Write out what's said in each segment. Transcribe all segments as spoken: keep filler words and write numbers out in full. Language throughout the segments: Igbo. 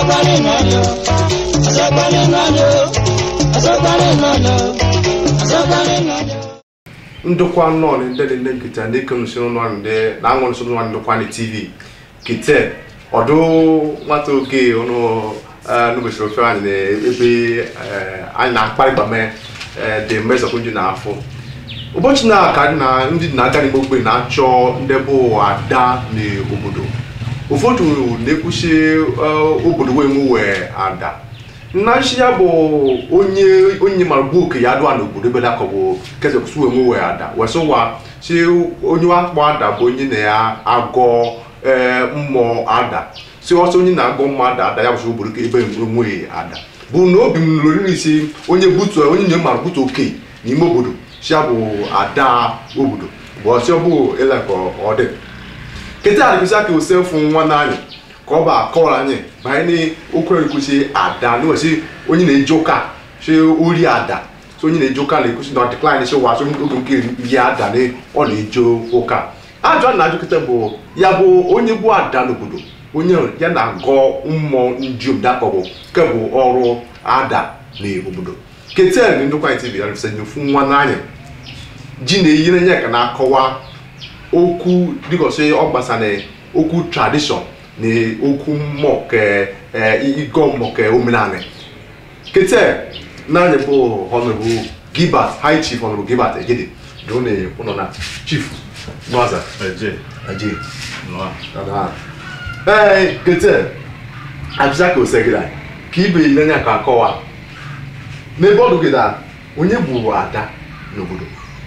Asabani nano, asabani nano, asabani nano, asabani nano. Ndokwa nọ ndị dị ndị nkịta ndị ke nso nọ ndị na anwụ nso nọ ndokwa na T V kite ọdụ nwata oge ọnụ n'ubesoro fe anyị ebe anyị na-akparị gbame dị mmezọ kunju na afọ ụbọchị na ka na ndị na-aga n'ime ogbe na-achọ ndị bụ ada n'obodo ụfọdụ na-ekwuchi obodo wee nwe ada nnachi ya bụ onye onye mara bụ oke ya dụa n'obodo ebe dakọbụ keze kwụsị wee nwe ada wesịwa si onye wakpọ ada bụ onye na ya agọ mmụọ ada si ọsọ onye na-agọ mmụọ ada ada ya bụ obodo ka ebe nwe ada bụ na obi m lụrụ isi onye butu onye nye mara butu oke n'ime obodo si ya bụ ada obodo bụ ọsọ bụ elekọ ọ dị kịta adịkwụsị aka osefu nwa n'anyị ka ọ bụ akọrọ anyị banyere okwu ekwusi ada n'osi onye na-eje ụka si ori ada so onye na-eje ụka na-ekwusi na decline si wa so oge nke iri ada na ọ na-eje ụka ajọ na ajụkịta bụ ya bụ onye bụ ada n'obodo onye ya na-agọ mmụọ ndị dakọbụ nke bụ ọrụ ada n'obodo ketel na ndokwa T V ya nyofu nwa n'anya ji na-eyire nye ka na-akọwa okwu dịgosi ọ gbasara okwu tradishọn na okwu mmụọ ke ịgọ mmụọ ke omenala kete n'anya bụ Honorable Gilbert High Chief Honorable Gilbert Egede dị onye ụnọ na Chief Nwaza Eje Eje Nwa ee kete abịa ka osegida ka ibe n'anya ka akọwa n'ebe ọdụ gịda onye bụ ada n'obodo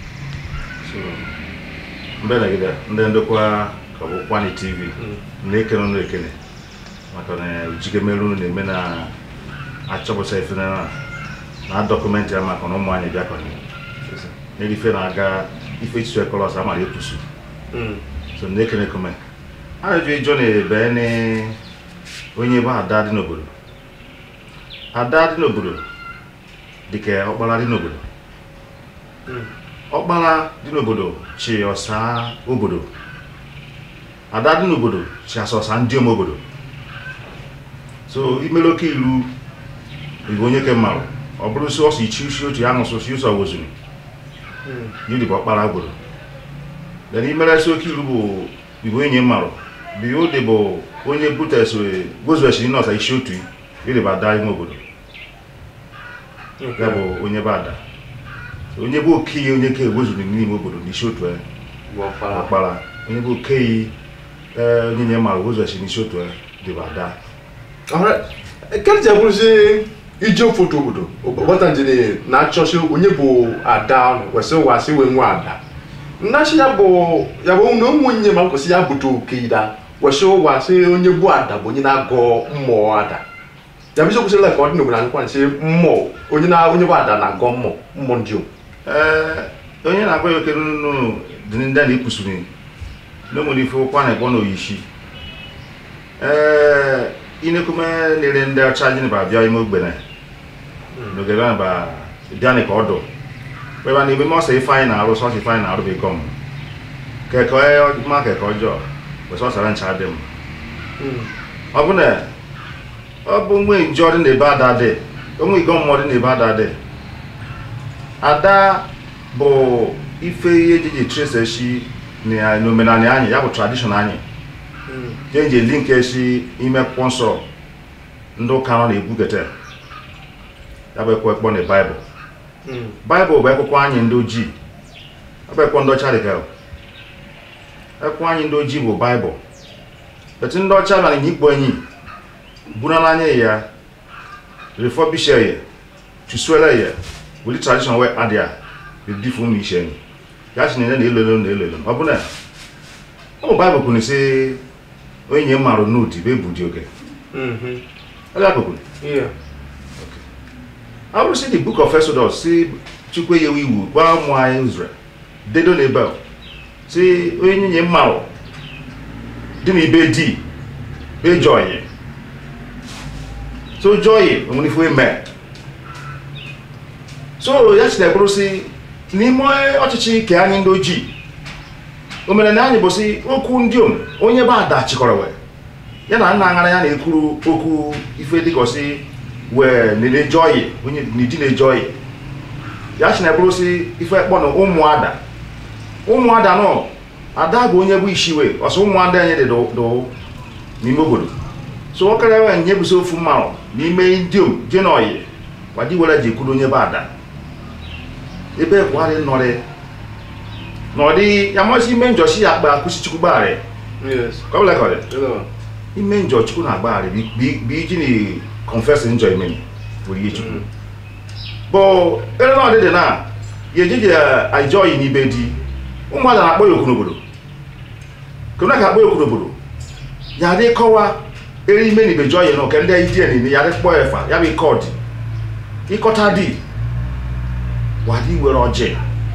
mbe na gida ndị ndokwa ka bụ Kwani T V na-ekene ọnụ ekene maka na ujike merụ na-eme na achọpụta ife na na dọkụmentị ya maka na ụmụ anyị bịa kọrọ n'ife na-aga ife isu ekọlọs amara ekwusu so na-ekene kome ajụjụ ịjọ na-ebe na onye bụ ada dị n'obodo ada dị n'obodo dịka ọkpara dị n'obodo ọkpara dị n'obodo chi ọsa obodo ada dị n'obodo chi asọsa ndị ome obodo so imere oke ilu igwe onye ke mmarụ ọ bụrụ si ọsọ ichi usi otu ya nụsụ si ụsọ wozuru yiri bụ ọkpara obodo then imere si oke ilu bụ igwe onye mmarụ bụ ode bụ onye butesiri gozuesiri nọsa isi otu yiri bụ ada ime obodo ya bụ onye bụ ada onye bụ okenye onye ke wozuru n'ime obodo n'isi otu ọkpara onye bụ okenye onye nye mara gozuesiri n'isi otu dị bụ ada ekelije bụrụzi ije foto obodo ọgbata njiri na-achọsi onye bụ ada kwesịrị wasị wee nwe ada nnachi ya bụ ya bụ na ụmụ onye ma kwesị ya bụta oke da kwesịrị wasị onye bụ ada bụ onye na-agọ mmụọ ada ya bụ isiokwu sịrịla ka ọ dị n'obodo anyị kwansị mmụọ onye na onye bụ ada na-agọ mmụọ mmụọ ndị ee onye na-agọ ya oke n'ụlọ dị ndị a na-ekwusiri n'ụmụrụ ife ụkwa na-ekpọ n'oyishi ee inekume nere ndị ọcha ji ba bịa ime ogbene n'ogere a ba bịa ka ọdụ ebe na ebe mọsọ ife anyị na-arụ sọsọ ife anyị na-arụ bụ ikom keke ma keke ọjọọ bụ sọsara ncha dị m ọ bụ na ọ bụ nwe njọ dị n'ebe ada dị onwe igo mmụọ dị n'ebe ada dị ada bụ ife ihe eji trace echi n'omenala anyị ya bụ tradishọn anyị jenje link echi ime akwụkwọ nsọ ndị ụka nọ na-ebugete ya bụ ekwe ekpọ na baịbụl baịbụl bụ akwụkwọ anyị ndị ojii ọ bụ ekwe ndị ọcha dịka ekwe anyị ndị ojii bụ baịbụl etu ndị ọcha bịara nye ikpo enyi buna n'anya ya refurbish ya chụsuele ya wuli tradishọn wee adịa edifu ụmụ ishe enyi ya chi na-ele na elelo na elelo ọ bụ na ụmụ baịbụl kwuru sị onye mmarụ n'ụdị bụ ebu dị oge I will see the book of Exodus see chukwu yewe iwu gwa ụmụ anyị Israel dedo na ebe si onye nye mmarụ dị na ibe di be joy so joy onwere ife eme so ya si na bụrụ si n'ime ọchịchị ke anyị ndị ojii o mere na anyị bụ si okwu ndị om onye bụ ada chịkọrọ wee ya na nna ngara ya na-ekwuru okwu ife dịka si wee na-ejoyi onye n'idi na-ejoyi ya chi na-eburu si ife kpọ na ụmụada ụmụada nọ ada bụ onye bụ ishiwe ọsọ ụmụada enye dị do n'ime obodo so ọ kara enwe nye bụsi ofu mmanụ n'ime idiom je n'oyi wadi were ji ekwuru onye bụ ada ebe kwari nọrị n'ọdị ya masị ime njọsi ya akpa akụsi chukwu gbaarị kọbụla kọrị ime njọ chukwu na agbaarị bụ iji na confess njọ ime were ihe chukwu bụ ere na ọdịdị na ya ejeji ajọghị n'ibe di ụmụada na-akpọ ya okwu n'obodo kemgbe ka akpọ ya okwu n'obodo ya adị kọwa ere ime na ibe jọ ya na oke ndị iji ya n'ime ya adị kpọ efa ya bụ ike ọdị ịkọta dị wadi were ọjị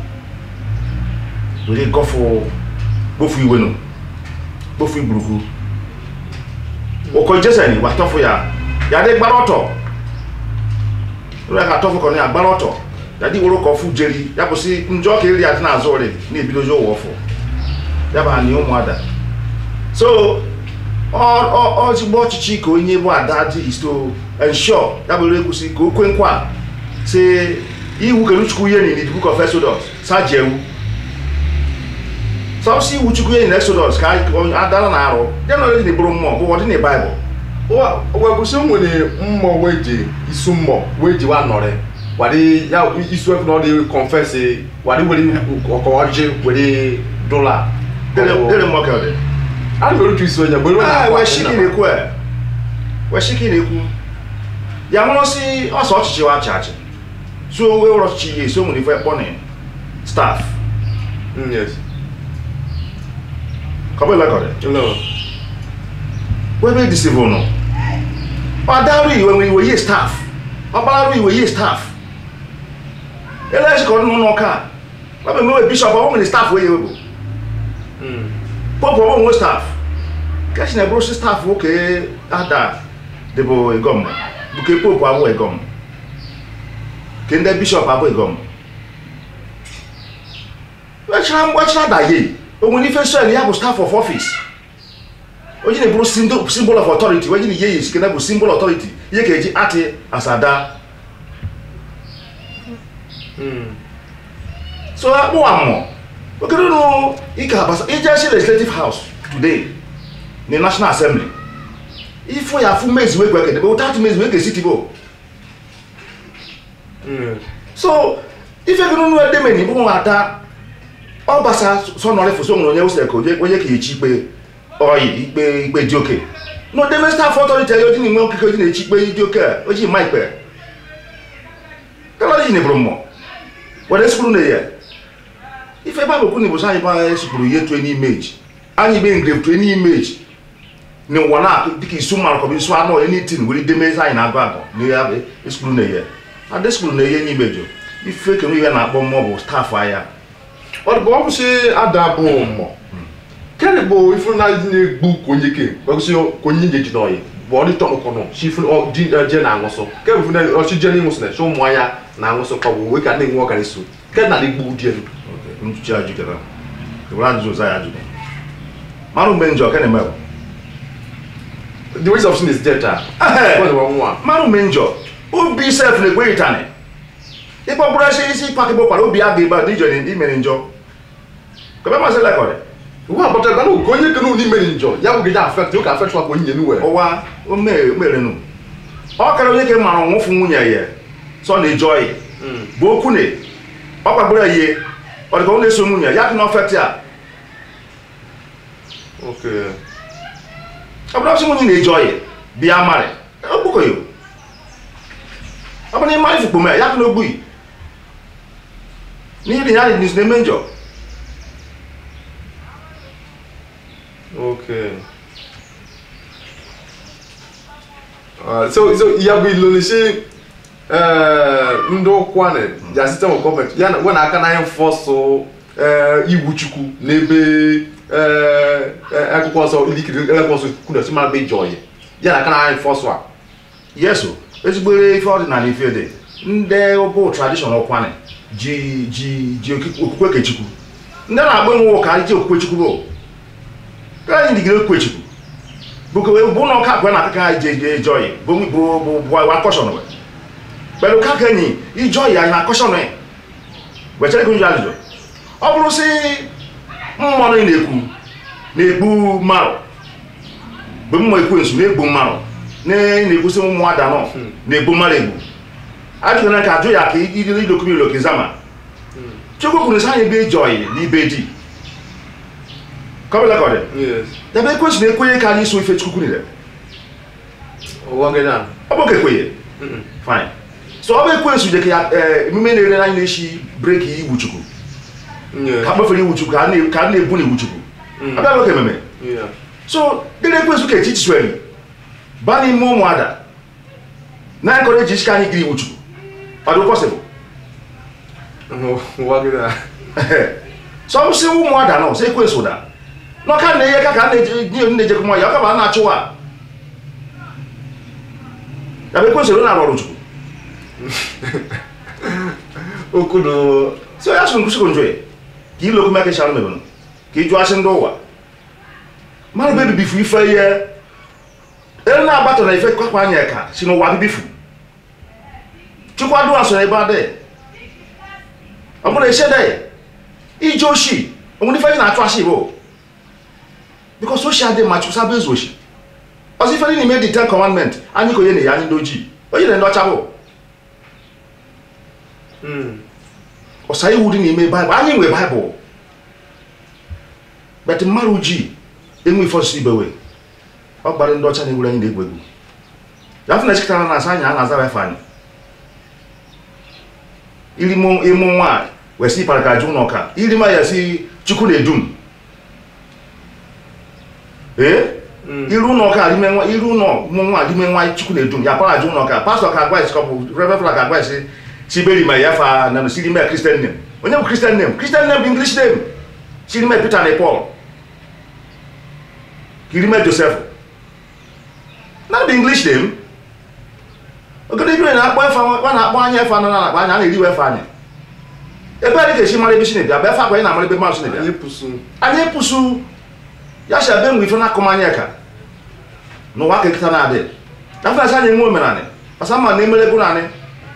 were gọfụ kpofu iwe nụ kpofu igburuku ụkọ jeseni watọfụ ya ya dị gbara ọtọ ụlọ ka atọfụ kọ na ya gbara ọtọ ya dị were ụkọ fụ jeri ya bụsị njọ ka eri adị n'azụ ọrị na-ebidozi ụwa ọfụ ya bụ anyị ụmụada so ozigbo ọchịchị ka onye bụ ada dị isto ensure ya bụrụ ekwusị ka o kwe nkwa si iwu kenu chukwu ihe ni the book of Exodus saje ewu so si iwu chukwu ihe ni Exodus ka adara na arụ ya na ọdị n'eburu mmụọ bụ ọdị na Bible o kwụsị nwere mmụọ wee ji isu mmụọ wee ji wa nọrị wadi ya isu efu na ọ dị confess wadi were ọkọ ọjị were dola dere mmụọ ka ọ dị a na otu isu onye gbere onye we shiki na-ekwu we shiki na-ekwu ya nwụrụ si ọsọ ọchịchị wa achị achị so we were ọchịchị so nwere ife kpọ na staff yes kọbụ ilekọrị no webe dị civil nọ ọ darụ iwe nwere iwe ye staff ọ gbararụ iwe ye staff ele echikọ nụ n'ụka ọ bụ mewe bishọp ọ nwere staff wee ewebụ popu ọ nwe staff kachi na ebụrụ si staff oke ada dịbụ egom bụ ke popu abụ egom ke ndị bishọp abụ egom wechara mgbachara daye o nwere ife sel ya bụ staff of office o ji na-eburu symbol of authority we ji na ihe yesi kena bụ symbol authority ihe ka eji atị asada so akpụ amụ okere nụ ike abasa ije si legislative house today na National Assembly ifo ya afụ mezi wee gwekede bụ ụtatụ mezi wee ga-esi tibo so ife gị nụnụ edemeni bụ nwa ata ọ gbasa sọ nọrị fụso nwere onye wụsịrị ka onye ka echi ikpe oyi ikpe ikpe dị oke no deme staff authority ya oji na inwe okike oji na-echi ikpe dị oke oji ma ikpe kala ji nebụrụ mmụọ were esikwuru na ya ife ebe abụkwu na ibosi anyị ba esikwuru ihe tue n'image anyị be engrave tue n'image na ụwa na dịka isu mara kọbụ isu anụ onye n'itin were idemezi anyị na-agụ agụ na ya bụ esikwuru na ya adesikwuru na ihe n'imejo ife kenu ihe na-akpọ mmụọ bụ staff anya ọ bụ ọ bụ si ada bụ mmụọ kere bụ ifu na na-egbu konye ke kwesị konye nje ji n'oyi bụ ọ dị tọnụ kọnụ si ifu ọ dị je na anwụsọ kere bụ na ọ si je n'ịnwụsọ na so ụmụ anya na anwụsọ kwa bụ wee ka na-enwe ọganisu kere na na-egbu di elu ntuchi ajụ kere ewere ajụjụ ụzọ ya ajụ marụ mgbe njọ kene merụ the ways of sin is death ah marụ mgbe njọ obi sef na-egwe itani ịkpọ bụrụ esi isi pak gbokwara obi a ga-ebe dị ije imere njọ kebe masị lekọrị ụwa bọtara gana oge onye kenu n'imere njọ ya bụ gị ya afekt ụka afekt wakwa onye nuwe ụwa o merenu ọ kara onye ke mara nwụfụ nwunye ya sọ na-eje oyi bụ okwu na ọ kpagburu ya ihe ọ dịka ọ na-eso nwunye ya dị n'ọfekt ya ọ bụrụ ọsị nwunye na-eje oyi bịa marị okpukọ ya ọ bụ na ịmarị fukpo mee ya dị n'ogbuyi n'ihi ya dị n'isi na-eme njọ. Okay. Uh, so so ya bụ ilonishi uh ndo kwane ya system of government ya when aka na enforce uh iwu chukwu n'ebe uh akwụkwọ ọsọ ilikiri akwụkwọ ọsọ kwuru si ma be joy ya aka na enforce wa yes o ezigbere ife ọdịnala ife dị ndị bụ traditional kwane ji ji ji okwukwe kechukwu ndị na-agba nwe ka ji okwukwe chukwu bụ ka anyị digire okwukwe chukwu Buko we bu no ka kwa na ka je je joy. Bu bu bu wa caution we. Pẹ̀lú ka kenyi, i joy ya na caution we. We chere ko njali jo. Ọ bụrụ si mmo no na-ekwu na-egbu maro. Bụ mmo ekwu nsu na-egbu maro. Na na-ekwu si mmo ada no na-egbu maro egbu. Ajụ na ka ajụ ya ka idiri dokumi lo kizama. Chukwu kwuru sa anyị be joy ni be di. Come like that. Yes. The be question e kwenye ka anyị so ife Chukwu ni le. Owa gena. Obo ke kwenye. Fine. So obo ekwenye su je ka eh mime na ere na anyị shi break iwu Chukwu. Yeah. Ka gbafere iwu Chukwu ka na ka na ebu na iwu Chukwu. Abịa lo ke meme. Yeah. So dere ekwenye su ke teach sweli. Ba ni mo mo ada. Na encourage shi ka anyị giri iwu Chukwu. Are it possible? Owa gena. So I'm saying mo ada no, say ekwenye so da. No ka na ye ka ka na ni ni je ko mo ya ka ba na achụwa. Ya be ekwenye so na arụ Chukwu. Okuno. So ya sun kusigo njoye. Ki lo kuma ke shalu mebono. Ki jo asen do wa. Mara baby bifu ifa ye. E na abato na ife kwa kwa anya ka, sino wa bifu. Chukwu adu aso e ba de. Amuna e shede. Ijo shi, omuni fa na atu ashi bo. Because so shade machu sabe zo shi. As if any made the ten commandment, ani ko ye ne ya ni doji. O ye ne ndo chabo. Mm. Osai wudi ni me Bible, ani we Bible. But maruji, emu ifo si bewe. O gbare ndo cha ni wura ni de gwegu. Ya funa chikana na sanya na za we fani. Ili mo emu nwa we si para ka ju no ka. Ili ma ya si Chukwu na edum. Eh? Iru no ka ime nwa iru no mo nwa ime nwa Chukwu na edum. Ya para ju no ka. Pastor ka advice couple, reverend ka advice Siberi ma yafa na siri me Christian name. Onye bu Christian name? Christian name English name. Siri me Peter and Paul. Kiri me Joseph. Na be English name. Ogede bi na agba fa wa na agba anya fa na na agba anya na eri we fa anya. Ebe ari ke shi mare bi shi ne bia be fa kwa na mare be ma shi ne bia. Anye pusu. Anye pusu. Ya sha be nwi fa na komanya ka. No wa ke kita na ade. Na fa sha nye nwo menane. Asama na emele gu na ne.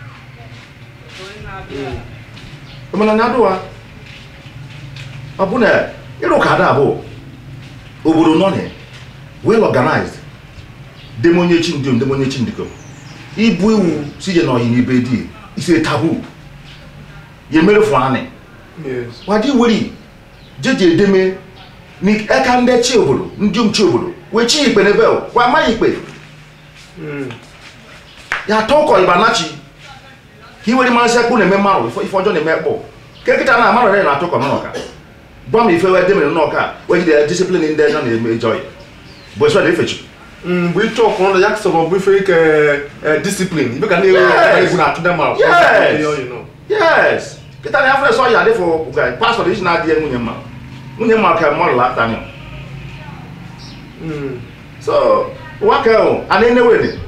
Omana nadoa abuna iro kada abo obodo no ne well organized demonye chindum demonye chindiko ibu ewu sije no yin ibe di ise taboo ye mere fu ane. Yes. Wadi wori jeje deme ni eka nde chi obodo ndum chi obodo we chi ipe nebe o wa ma ipe Mm. ya toko ibanachi ki wori ma se ku na me maro ifo ifo jo na me bo ke kita na maro na toko no ka bom ife we deme no ka we dey discipline in there na enjoy bo so dey fechu. Mm, we talk on the yak so we fake uh, discipline. You can hear you na to them out. Yes. You know. Yes. Kita na afre so ya dey for pastor is na dey munye ma. Munye ma ka mo la tani. Mm. So, what ka and anyway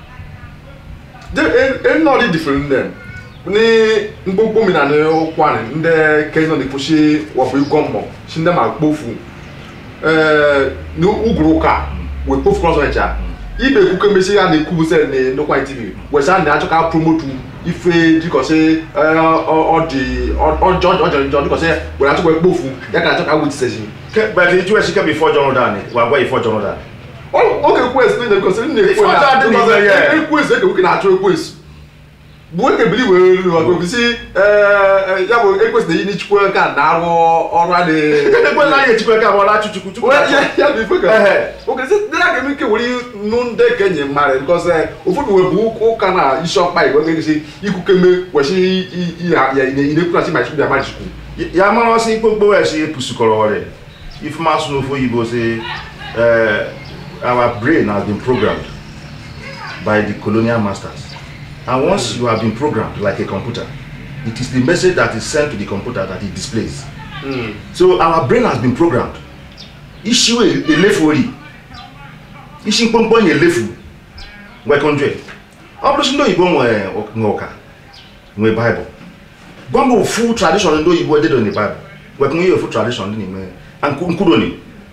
They are not different then. Ni mgbogbo mi na ne okwane nde Kenya ni pushi wa fu gommo. Shinda ma gbofu. Eh, ni ugruka we pofu cross echa. Ibe ku kemesi ya ne kubu se ne no kwai T V. We sa na achoka promote ife diko se eh o di o George o George diko se we na achoka gbofu. Ya ka achoka wit session. Ke but it was shika before John Odan. Wa gwa before John Odan. Oh, okay, quest no because ne Before that, because yeah, yeah. e quest e we na acho quest. Bo ke believe we we see eh ya bo e quest dey ni chukwu ka na awo oru ade. Ke gbe la ye chukwu ka bo la chuchuku chuku. Well, yeah, yeah, before ka. Eh. Okay, so there are make we no dey kenye mare because eh ofudu we bu ko kana isho pa iwe ke say iku keme we si ya ya ine ine kula si ma chukwu ya ma chukwu. Ya ma lo si gbogbo e si pusukoro re. If ma sunu fo yibo say uh, our brain has been programmed by the colonial masters. And once you have been programmed like a computer, it is the message that is sent to the computer that it displays. Mm. So our brain has been programmed. Ishiwe elefori. Ishi pompon elefu. We konje. Oblusi ndo ibo nwe ngoka. Nwe Bible. Bombo full tradition ndo ibo dey on the Bible. We kun ye full tradition ni me. And nkudo ni.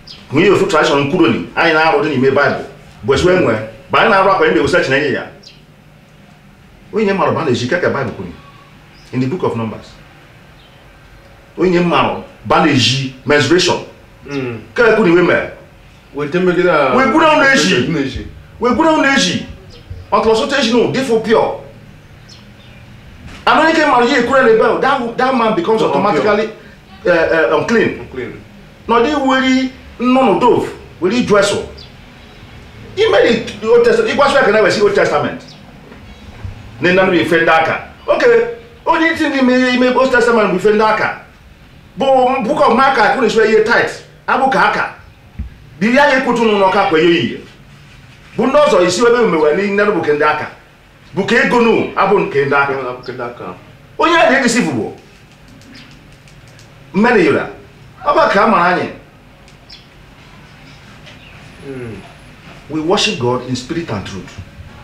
When you tradition Kuroni, I now wrote in the Bible. But when we're by now, rock and search in area. When you marry, you get a Bible in the book of Numbers. When you marry, bandage, menstruation. Hmm. Can we women? We can make it a. We go down Neji. We go down Neji. On consultation, they for pure. And when you can marry, you couldn't rebel. That that man becomes automatically uh, uh, unclean. Unclean. Now they worry none of those. Will you dress up? He made it Old Testament. It was like I never see Old Testament. Then none of you friend Daka. Okay. Only thing he made he made Old Testament with friend Daka. But book of Mark I couldn't swear you tight. Abu Kaka. The year you put on no cap where you year. Bundozo is you ever when you never book in Daka. Bouquet Gonu, Abun Kendaka. Oh, yeah, they're deceivable. Many you are. About Kamarani. We worship God in spirit and truth.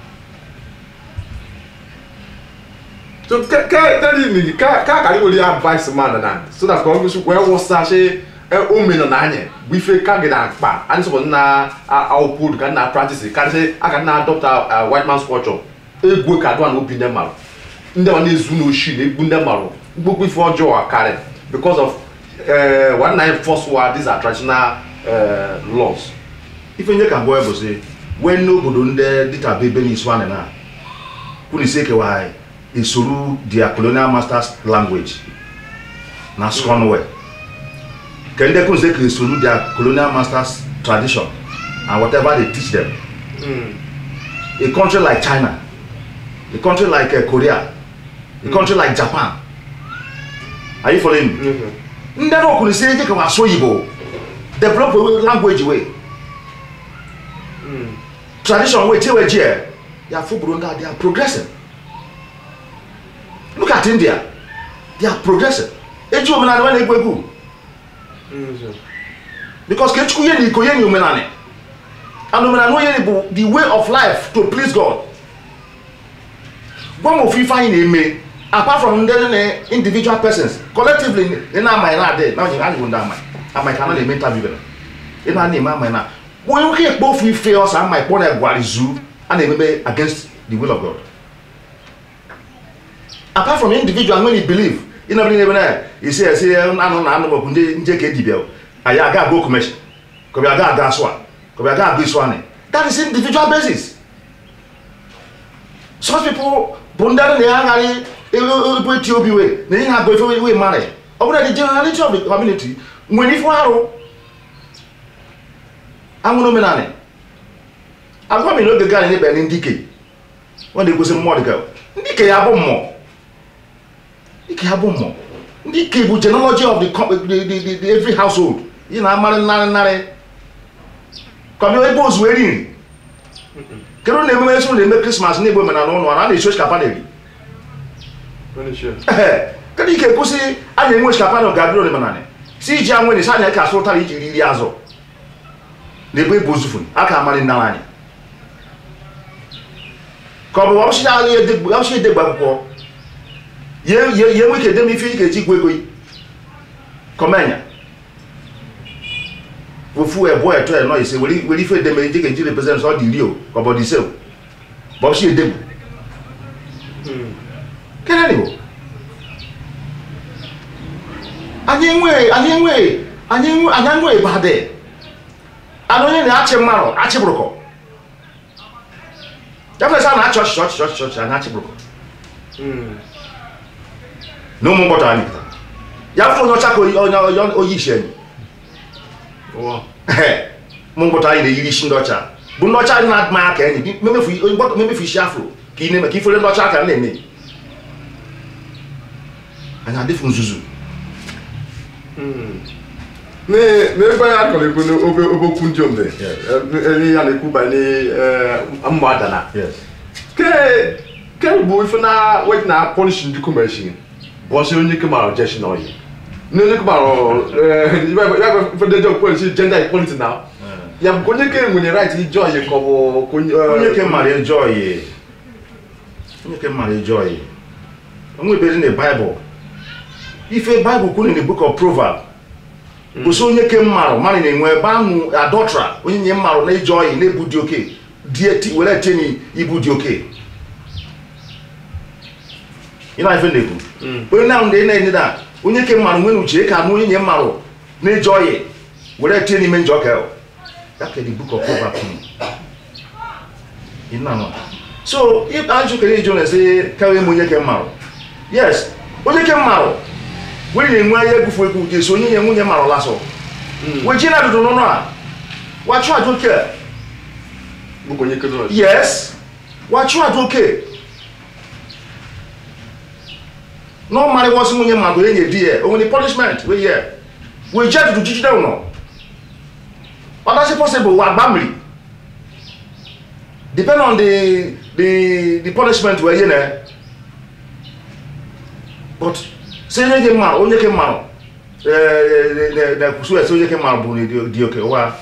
So, tell me, can't I really advise a man that so that's going to where was Sashi, Omen on Anya, we feel can't get out back, and so now I'll put can not practice it. Can say I can now adopt a white man's culture. A good cat one will be them out. No one is no shit, they put them out. Book before Joe are carried because of uh, one night first war, these are traditional uh, laws. Even you can go able to say, when no good on there, did a baby is one and a who is say why is through their colonial masters' language. Now, Sconway. Can they consider through their colonial masters' tradition and whatever they teach them? Mm. A country like China, a country like uh, Korea, a mm. country like Japan. Are you following me? Mm-hmm. Never could say they can show you develop a language way. Mm. Tradition way till here, they are football they are progressing. Look at India, they are progressing. Because and the way of life to please God. One of you find in me, apart from the individual persons, collectively, in our mind, there now you can't go down. I might cannot make interview. In our name, my mind. When you hear both we fails, I might point at Guarizu and they may against the will of God. Apart from individual, when you believe, you know, you say, I say, I'm not going to take a debate. I got go commission. Because I got gas one. Because I got this one. That is individual basis. Such people, Bundar, they are going to be away. They have go away money. Over the generality of the community, when if one I'm going to be I'm going to know the guy in the bed in D K. When they go some more girl. D K have more. D K have more. D K with genealogy of the, the, the, the, the every household. You know, I'm not come here, boys wedding. Can you never mention they make Christmas neighbor and I don't know, and they show Capani. Can you get pussy? I didn't wish Capano Gabriel Manane. See, Jam when his hand had cast totally Yazo. They pay Bozufun, I can't marry Nalani. Come on, shall I did the Babo? Ye, ye, ye, we can them if you get Jigway. Commander. Wofu a boy to no say we we fit dem e take represent all the real about the sale but she dem hmm can any anyenwe anyenwe anyenwe anyenwe ba de anonye na ache maro ache broko that is na church church church church na ache broko hmm no mo bota ani ya fo no chako o o yi shen oh eh mungo ta ile yiri shindocha bu ndocha na ma ka ni me me fu o me me fu shafro ki ne me ki fole ndocha ka na ni ana de fu nzuzu mm me me ba ya ko le ko no obe obo kunjom de eh ya le ku ba ni eh amada na yes ke ke bu ifuna wait na polish ndi commercial bo se onye ke ma objection no yi no look about uh you have for the job policy gender equality now ya konye ke mun right enjoy ko bo konye ke mari enjoy konye ke mari enjoy we be in the Bible if a Bible kun in the book of Proverbs bụ so onye ke mmarụ mmadụ na-enwe ebe ahụ adọtra onye nye mmarụ na ije oyi na-ebu dị oke were teni ibu dị oke ị na-efe na-ekwu onye na ndị na-enye da onye ke mmarụ nwere uche ka mụ onye nye mmarụ na ije oyi were teni ime njọ ka ya ka the book of Proverbs so if ajụ kere ije na sị kawe m onye ke mmarụ yes onye ke mmarụ wọ́n yẹ nwa ayé gufu egu di so onye nwunye maro laso we ji na dudu no no a wa chu ajoke bu ko nyeke no yes wa chu ajoke no mari wo si munye maro enye di e only punishment we here we je dudu jiji down no but that's possible wa gbamri depend on the the the punishment we here na but se onye ke maro onye ke maro eh na kusu ese onye ke maro bu ni di oke wa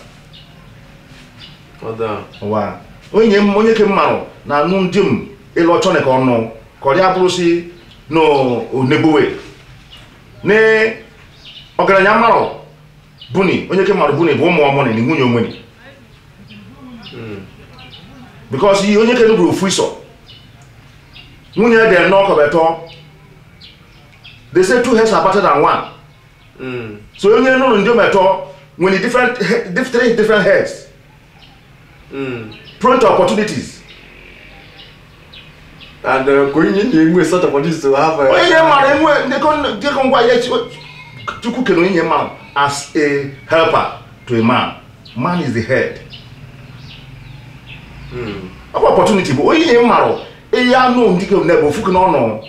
oda wa onye onye ke maro na nu ndim ilo chone ka onu ko ri aburu si no onebowe ne ogaranya maro buni onye ke maro buni bu mo omo ni nwunye onwani mm because yi onye ke nu buru fuiso nwunye de no ko beto. They say two heads are better than one. Mm. So you know in the when you different different different heads. Mm. Prone to opportunities. And uh, going in the sort of opportunities to have. Oh yeah, man. They can they can go yet to cook in your man as a helper to a man. Man is the head. Hmm. Opportunity, but oh yeah, man. Eh ya no ndike nebo fuku no no.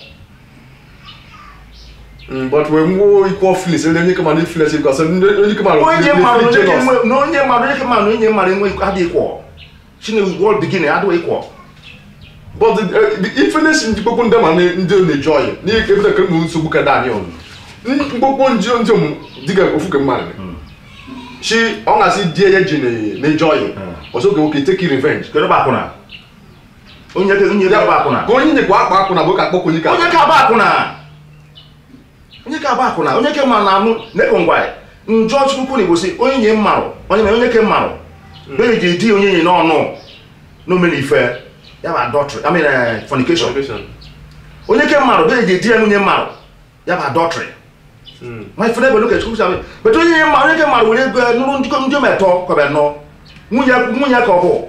Mm, but when we equal feelings, then you come and influence because you come and no nye maro no nye maro nye maro no nye maro nwe adi equal. She no world beginning adi equal. But the, uh, the influence in people them and they enjoy. Ni ke be ka mu so buka Daniel. Gbogbo njo njo diga ofuke man. She on as die ye gene na enjoy. Also go okay take revenge. Ke no ba kuna. Onye ke onye ba kuna. Ko onye kwa akpa kuna bo ka kpoko onye ka. Onye ka ba kuna. Onye ka ba akuna onye ke ma na anu ne kongwai njo chukwu ni bosi onye nye mmaro onye me onye ke mmaro be je di onye nye no no no me ni fe ya ba adultery I mean uh, fornication onye ke mmaro be je di anu nye mmaro ya ba adultery mm my friend be look at chukwu sabe but onye nye mmaro onye ke mmaro we go nuru ndiko ndio meto ko be no munya munya ka obo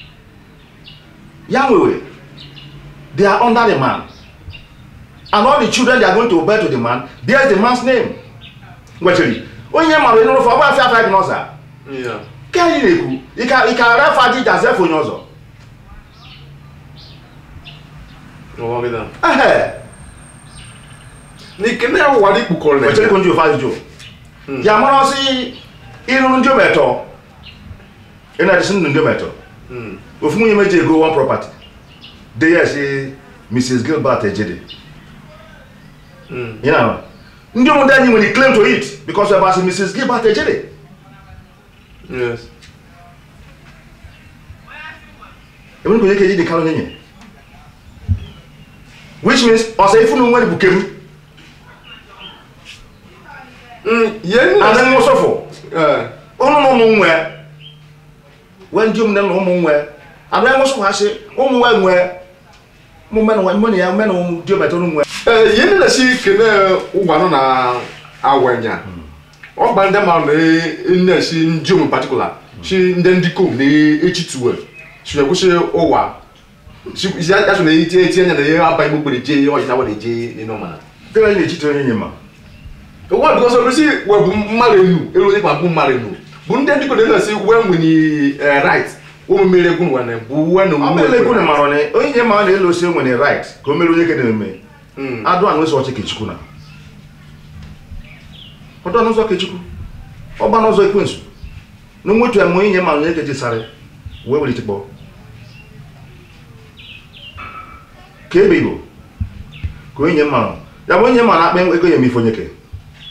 ya wewe they are under the man. And all the children they are going to obey to the man, there's the man's name. Actually, onye maro inu for about five five noza. Yeah. Can you leku? You can you can refer it as if onyozo. No wa gida. Eh. Ni kene wa di bukol ne. Actually konju fa jo. Ya maro si inu njo beto. Ina disin njo beto. Mm. Ofu munye meje go one property. They say Missus Gilbert Ejede. Mm. You know, ndio mundani when he claim to it because of as Missus Gilbert Ejede. Yes. Even when you get the color nyenye. Which means also if you know when bukem. Mm, yen and then also for. Eh. Ono no no nwe. When you no no nwe. And then also ha say, "O nwe nwe." Mo men wan money ya men o dio beto nwe. Eh yen na si kene ugwa no na awanya. O gba ndem ma na nne si njum in particular. Si ndendikom na echitu e. Si ya kwuse owa. Si ya ya so na eti eti anya na ye aba igbo gbere je o jina wa je ni no ma. Tell you echitu onye nyema. E wa because of si we bu mmare nu, elo ni pa bu mmare nu. Bu ndendiko na si when we ni right. O mere gun wane bu wane mu mere gun maro ne onye ma na elo se nwene right ko mere onye ke na me mm adu anu so che kechiku na odo anu so kechiku oba no so ekwensu no nwetu am onye ma onye ke je sare we we tikpo ke bibo ko onye ma ya onye ma na akpe ego ye mi fonye ke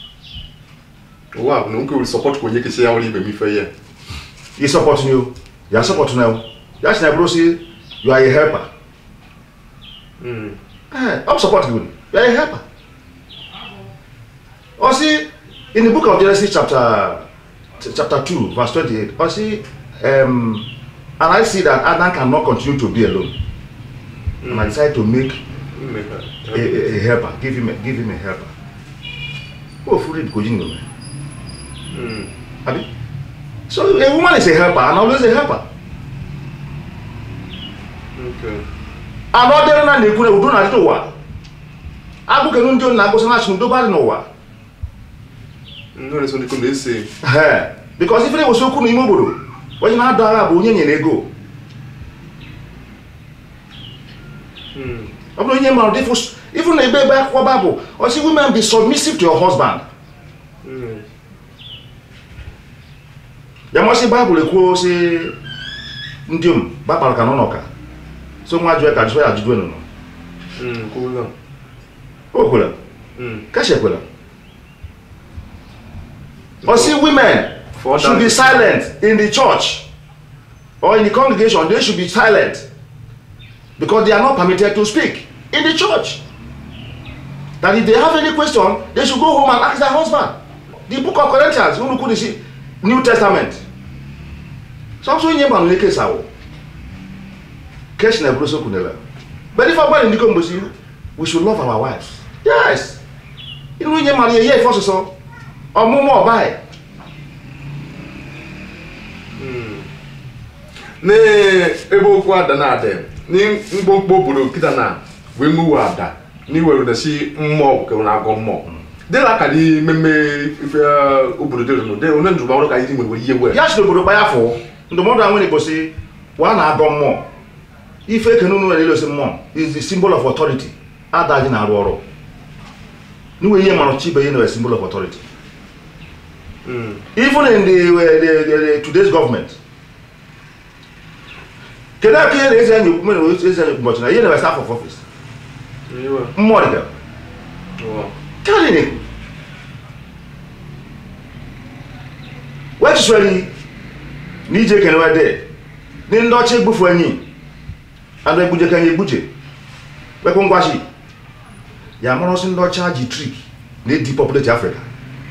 wa no ko support ko onye ke se ya wori be mi fe ye you support you. You are supposed to know. That's why bro say you are a helper. Hmm. Eh, I'm supporting you. You are a helper. Or see, In the book of Genesis, chapter chapter two, verse twenty-eight, I see, um, and I see that Adam cannot continue to be alone, mm. and I decided to make a, a, a helper, give him a, give him a helper. Oh, fully going mm. So a woman is a helper, and always a helper. Okay. And all there na nekune udo na to wa. Abu kenu ndio na go sana sun do ba no wa. No, so they come say. Eh, because if they was so kunu imo bodo, when na da bụ onye nyere ego. Hmm. Obo onye ma dey for even na ebe ba kwa Bible, or see women be submissive to your husband. Hmm. Ya mo si Bible ekwo si ndiom ba para ka no noka. So nwa jwe ka jwe ajuju enu no. Hmm, cool. O kola. Hmm. Ka she kola. Or see women For should be silent in the church or in the congregation. They should be silent because they are not permitted to speak in the church. That if they have any question, they should go home and ask their husband. The book of Corinthians, you look at the New Testament. Something you man make sao. Cash na broso kunela. But if I buy in the combo, we should love our wives. Yes. You know you marry here first so. Or more buy. Hmm. Ne ebo kwa da na ade. Ni ngbo gbo bodo kita na we mu ada. Ni we na si mmo ke na go mmo. De la ka di meme ife obodo de no. De ona nduba wo ka yi mu we yewe. Ya shi obodo ba ya fo. Ndomodo anwe ni go si wa na go mmo. Ife kenu no le lo si mmo is the symbol of authority. Adaji na aru oro. Ni we ye maro chi be ye no a symbol of authority. Mm. Even in the, uh, the, the, the today's government, can I kill this and you but you never start for office? More than Wow. telling it. What is really Nije can wear there? Then not check before any and then Buja can you budget. But Kongwashi Yamanos in not charge trick, they depopulate Africa.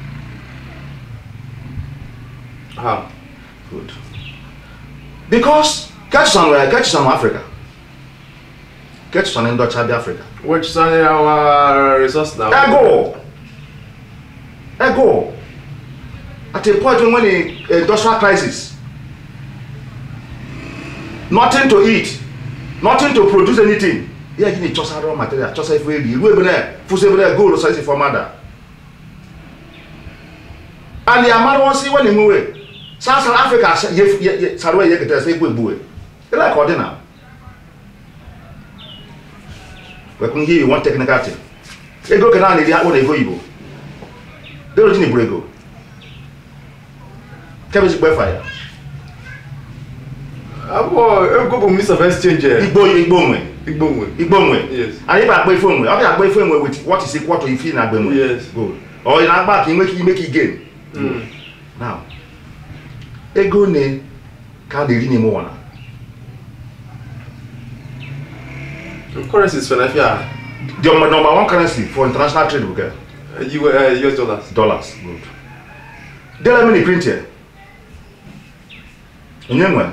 How? Good. Because catch some where catch some Africa. Catch some in Dutch Africa. Which is our resource now? Ego. Ego. At a point when the industrial crisis, nothing to eat, nothing to produce anything. Yeah, give me just raw material, just if we you will be there, for several gold size for mother. And the amount wants see when they move. South Africa, ye ye sarwe ye kete say go buwe. They like ordinary. We can give you one technical thing. They go kana ni dia wo dey go Igbo. They don't need brego. Kebe si fire. Abo e go go miss of exchange. Igbo Igbo nwe. Igbo nwe. Igbo nwe. Yes. And if I play phone nwe, I play phone nwe with what is equal to if na gbe nwe. Yes. Good. Or in back you make you make it gain. Mm. Now ego ne ka dey ri ni mo wana. Of course it's Fanafia. The number one currency for international trade okay. Uh, U uh, U S dollars. Dollars. Good. There are many print here. Nyemwe.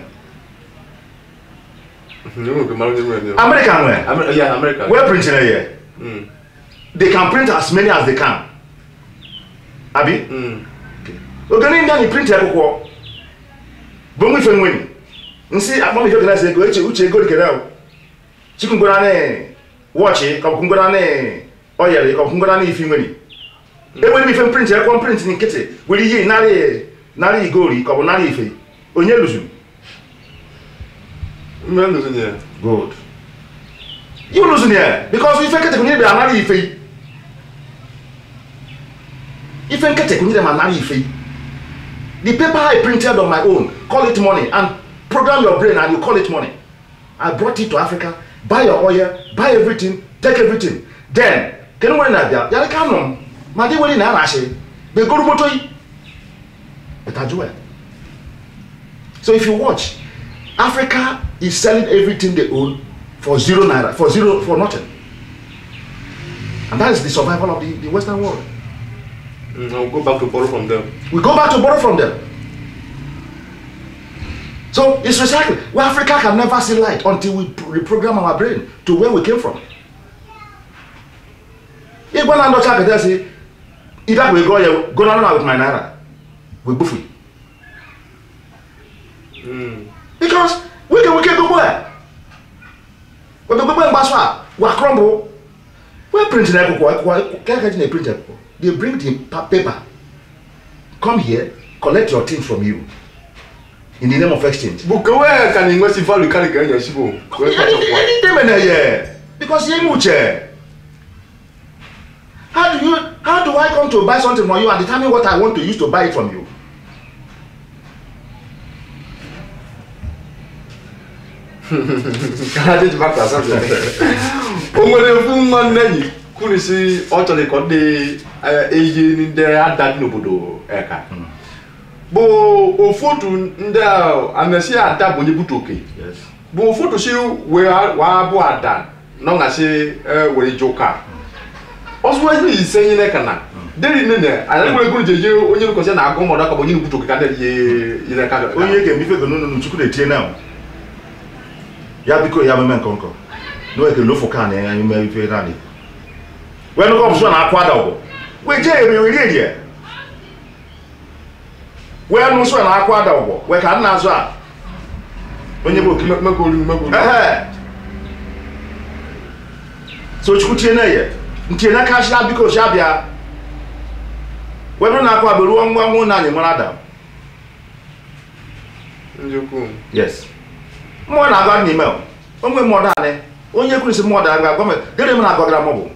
No, go maru nyemwe. American where? Amer yeah, America. Where printing here? Mm. They can print as many as they can. Abi? Mm. Okay. Ogani nda ni print akoko. Bomu ife nweni. Nsi akpọ ife kana se go eche uche go dikere o. Chikungora ne watch e ka kungora ne oyere ka kungora ne ife nweni. E woni ife print e kon print ni kete. Wori yi nari nari igori ka bo nari ife. Onye luzu. Me luzu ne. Good. You lose here because ife kete kunye be nari ife. If I get a nari ife. The paper I printed on my own, call it money, and program your brain and you call it money. I brought it to Africa, buy your oil, buy everything, take everything. Then, can you win that? Yari kanon, madi wali na rashe, be go moto yi. But I do it. So if you watch, Africa is selling everything they own for zero naira, for zero, for nothing. And that is the survival of the, the Western world. Mm, I'll go back to borrow from them. We go back to borrow from them. So it's recycling. Well, Africa can never see light until we reprogram our brain to where we came from. If one and check it, say, either we go here, go down with my naira, we buffy. Mm. Because we can we can go where? We go where Baswa, we crumble. We print in a can't print. They bring the paper. Come here, collect your things from you. In the name of exchange. But where can you invest value carry get your shibo? Because you much. How do you how do I come to buy something from you and determine what I want to use to buy it from you? Can I take back that something? Oh, when you fool man nanny, couldn't see actually got the agent in there at that nobodo eka. Bo o photo nda amesi ada bonye butoke. Yes. Bo photo see we wa bo ada no nga se we joka. Also when he saying na kana. Deri nene, I don't go jeje onye ko se na agomo da ka bonye butoke ka dey ile ka. Onye ke mi fe go no no chuku dey tie now. Ya biko ya me men konko. No e ke lo fo kan e anyu me fe rani. We no come so na akwa da obo. We je e we ri e. Where no so na akwa da obo. We ka na so a. Onye bo ki makolu makolu. Eh. So chuku tie na ye. Ntie na ka sha biko sha bia. We no na akwa be ruo nwa nwa na nyemara da. Njoku. Yes. More na God n'ime o. Onwe more da ne. Onye kwuru si more da ga gome. Dere m na agogara mobo.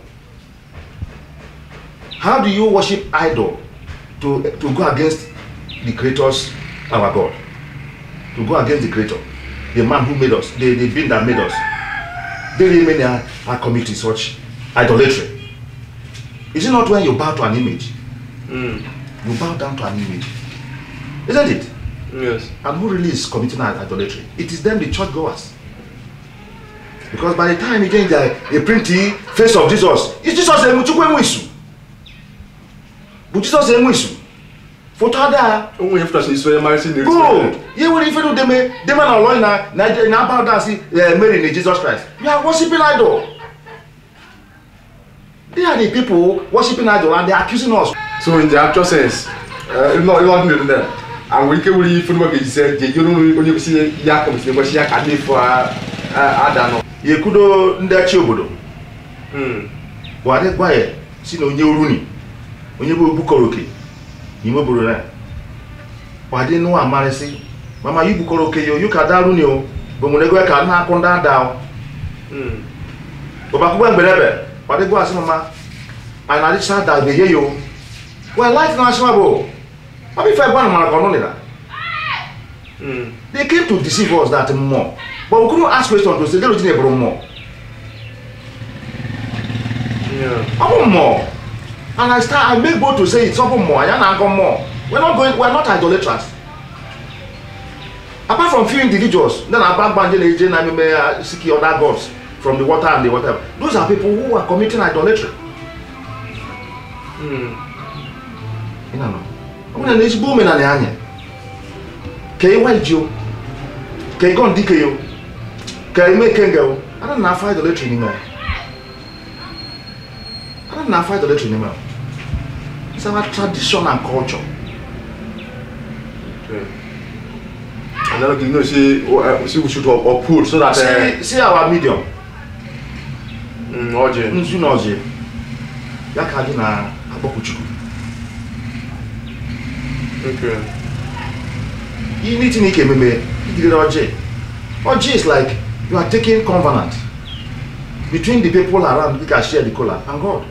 How do you worship idol to to go against the creators, our God? To go against the creator, the man who made us, the, the being that made us. Very many are, are committing such idolatry. Is it not when you bow to an image? Mm. You bow down to an image. Isn't it? Yes. And who really is committing idolatry? It is them, the churchgoers. Because by the time you change the, the printing face of Jesus, it's Jesus saying, but Jesus saying, for Tada, only if that's Israel marrying the good. You will even do them, them and Allah na na about that see Mary in Jesus Christ. You are worshiping idol. They are the people worshiping idol and they are accusing us. So in the actual sense, uh, it's not, it's not new there. And we can really find what he said. You know, when you see Yakum, you see Yakani for Adano. You could do that Chobodo. Hmm. What is why? See no new Rooney. When you go Bukoroki, you will be there. Why didn't know I'm marrying? Mama, you Bukoroki, you can down you, but when they go, I can't come down down. Hmm. But back when Berebe, what they go as Mama, and I just had that the yo. Well, life national. I if I want to mm. They came to deceive us that more. But we couldn't ask questions to say they don't need more. Yeah. I want more. And I start I make bold to say it's something more. I want more. We're not going we're not idolaters. Apart from few individuals, then I back band agent and may seek other gods from the water and the whatever. Those are people who are committing idolatry. Hmm. You know. When there's booming on the anya, can you wait you? Can you go and dig you? Can you make a go? I don't know if I idolatry anymore. I don't know if I idolatry anymore. It's our tradition and culture. Okay. And then you know, see, see, we should uphold so that. See, see our medium. Hmm. Oje. Nzu na oje. Ya ka di na abokuchuku. Okay. You need to make a meme. You did Oje. Oje is like you are taking covenant between the people around. You can share the cola and God.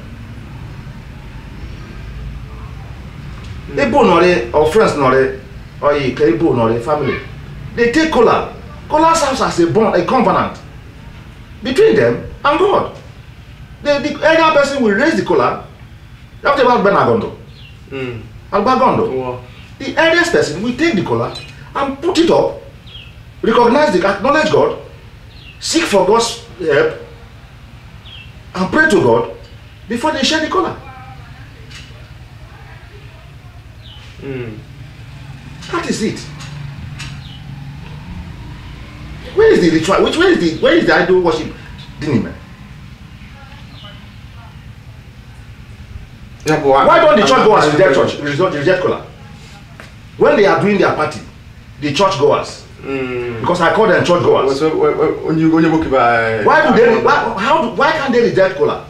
Ebo nore or friends nore or you Ebo nore family. They take cola. Cola serves as a bond, a covenant between them and God. The, the elder person will raise the cola. After about Benagondo. Hmm. Albagondo. Wow. The eldest person will take the collar and put it up, recognize the acknowledge God, seek for God's help, and pray to God before they share the collar. Mm. That is it. Where is the ritual? Which where is the where is the idol worship? Didn't Yeah, but Why don't the church goers reject church? Reject, reject Kola. When they are doing their party, the church goers. Mm. Because I call them church goers. So, when you go, you book by. Why do they? Why, how? do- Why can't they reject Kola?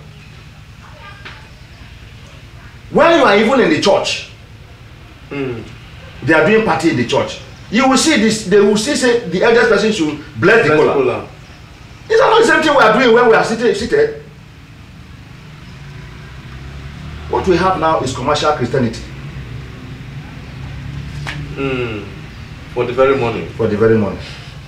When you are even in the church, Mm. they are doing party in the church. You will see this. They will see say the eldest person should bless the Let's Kola. pull out. Is that not the same thing we are doing when we are seated? seated? What we have now is commercial Christianity Mm. For the very morning. for the very morning.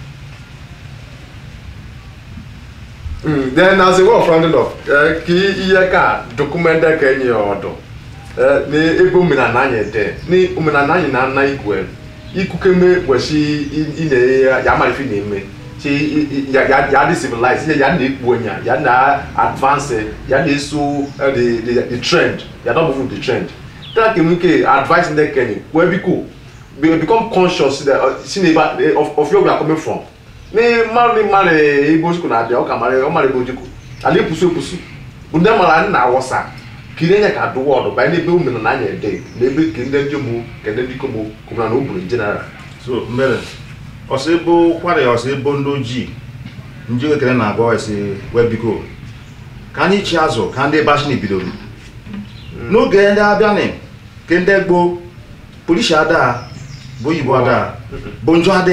Mm. Then as a way of rounding off, uh, ki iye ka documenta ka enye odo. Eh, ni ebe umena nanye de. Ni umena nanye na na igwe. Ikukeme weshi ine ya marifi na eme. Chi ya ya ya di civilize, ya na ekwu anya, ya na advance, ya na so the the the trend. Ya not moving the trend. That can make advice in the Kenya. Where we go, we become conscious that uh, of of where we are coming from. Me mari mari ibo school na de o ka mari o mari bojuku. Ali pusu pusu. Bunda mara na wosa. Kirenya ka do word ba na ebe umi na anya de. Na ebe kinde njomu, kende dikomo, kuma na oburu general. So mbere osebo kware osebo ndoji nje kere na agwa ese webiko ka anyị chi azụ ka ndị bashi bidoro n'oge ndị abịanị ke ndị gbo polisi ada bụ Igbo ada bụ njọ ada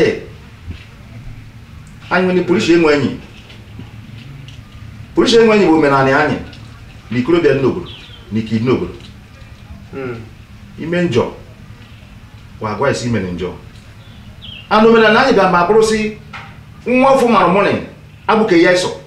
anyị nwere polisi enwe enyi polisi enwe enyi bụ omenanị anyị na ikorobịa dị n'obodo na ikidi n'obodo ime njọ wa agwa esi ime njọ anụ mere na anyị bịa ma bụrụ si nwa ofu mara morning abụke ya iso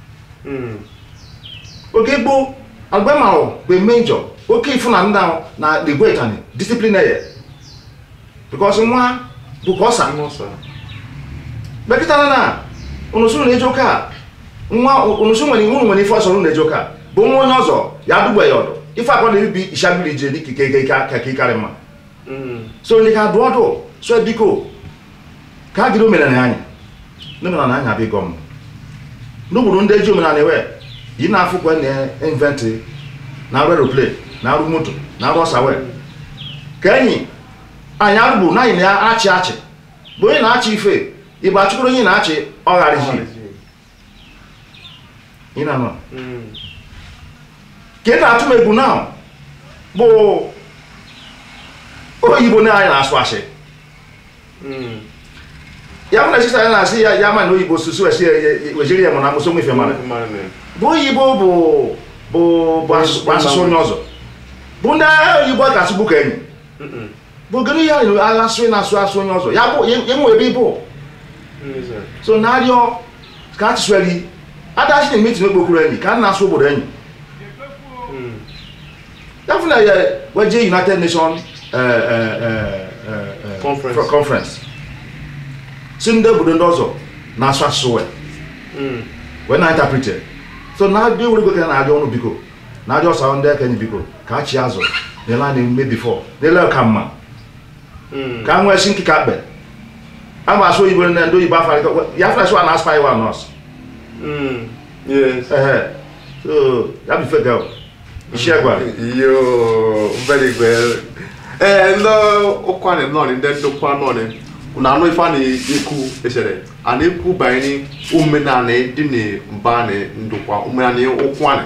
oge gboo agbe marụ bụ eme njọ oke ifu na ndị ahụ na igwe itani disciplinary because nwa bụ ka ọsa bekịtara na onusu na-eje ụka nwa onusu nwere iwu nwere ife ọsọ na-eje ụka bụ nwa onye ọzọ ya adụgbe ya ọdụ ife akwa na ebibi ishabili ije dị ka ịkarị mma so ndị ka dụ ọdụ so biko ka a gịrị omenala anyị n'omenala anyị abịa ịgọ m n'obodo ndị eji omenala ewe yi na-afụkwa na inventị na arụ aeroplane na arụ moto na arụ ọsawe ka enyi anyị arụgbu na anyị na-achị achị bụ onye na-achị ife ịgba chụkwuru onye na-achị ọgharịji ị na-anọ ka ị na-atụ m egwu na bụ oyibo na anyị na-asụ asị ya bụ na sisa ya na-asị ya ya ma na oyibo susu esi wejiri ya mụ na amụsụ nwefe mara bụ oyibo bụ bụ bụ asụsụ onye ọzọ bụ ndị oyibo ka asụ bụ ka enyi bụ gịnị ya agha asụ na-asụ asụ onye ọzọ ya bụ ya nwe ebe ịbụ so na-arịọ ka a chịsụeli adachi na meeting okpokoro enyi ka a na-asụ obodo enyi ya bụ na ya weje United Nations conference si ndị obodo ndị ọzọ na-asụ asụsụ wee wee na-interprete so na-adị ewurego ka na-adị ọnụ biko na-adị ọsa ndị ekenye biko ka a chi azụ n'ele a na-eme bifo n'ele ka mma ka a nwee si nkịka akpe a ma asụ oyibo ndị oyibo afọ ya fere sụ a na-aspa iwa nọọsụ ehe so ya bụ ife gel isi egwa yo very well eh no ụkwanị nọ ndị ndokwa nọ na anụ ife a na-ekwu esere a na-ekwu banyere omenala dị na mba na ndokwa omenala ụkwanị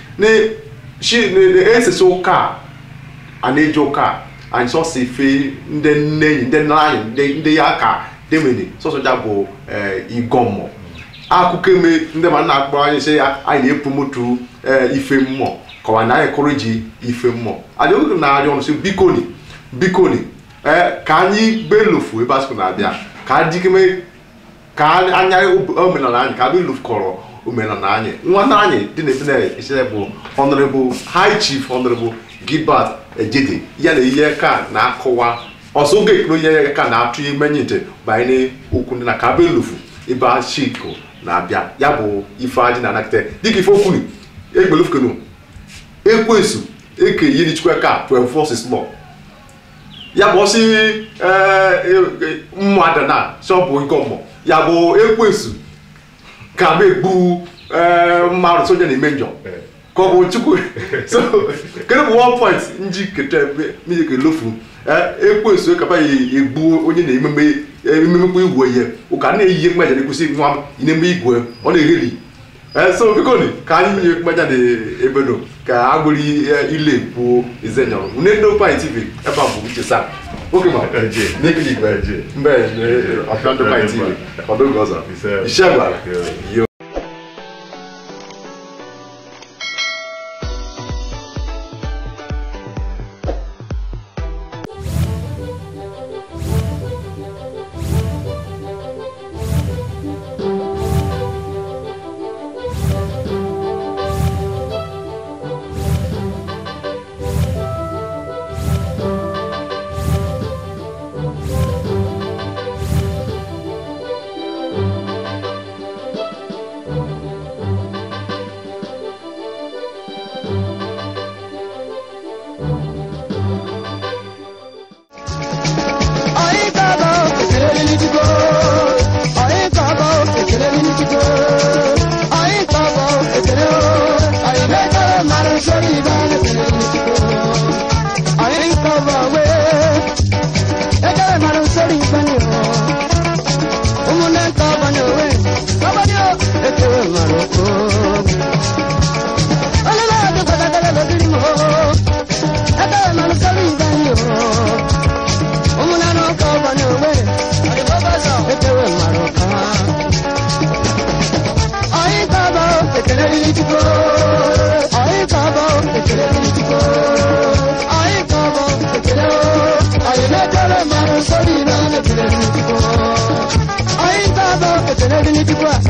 na-esesi ụka a na-eji ụka anyị sọsọ ife ndị nne enyi ndị nna anyị ndị ya ka demene sọsọja bụ igọmmọ akụkọ eme ndị ma na-akpọrọ anyị sị ya anyị na-epromotu ife mmụọ kọwa na anyị kọrọ ji ife mmụọ anyị oge na-arịọ ọnụ sị bikoni bikoni ka anyị belofu ebe asụkụ na-abịa ka adịkeme ka anya omenala anyị ka abịa elofukọrọ omenala anyị nwanne anyị dị na ebe na-echere bụ Honorable High Chief Honorable Gilbert Ejide ya na ihe ka na-akọwa ọsọ oge ekpere ihe ka na-atụ imenye ntị banyere okwu ndị na ka abịa elofu ebe ashiko na-abịa ya bụ ife adị na anakịta dịka ife okwuni egbelofukenu ekwensu eke yiri chukwu ka twelve forces law ya bụ si mmadụ na shọpụ nke ọmụ ya bụ ekwensu ka bụ egbu mmadụ soja na-eme njọ ka ọ bụ chukwu so kedu bụ one point nji keta mmiri ka elofu ekwensu ka ba egbu onye na-ememe ememekwa igwe ihe ụka na-eyihe mmaja na-ekwusi nwa na-eme igwe ọ na-egheli so biko ni ka anyị mmiri mmaja na-ebedo ka agbụrụ ile bụ izenyọrọ une ndị okwu anyị tv ebe a bụ uche saa oke ma n'ekili igwe mbe ọfịa ndị okwu anyị tv ọdụ oge ọzọ ishegwa yo I ain't got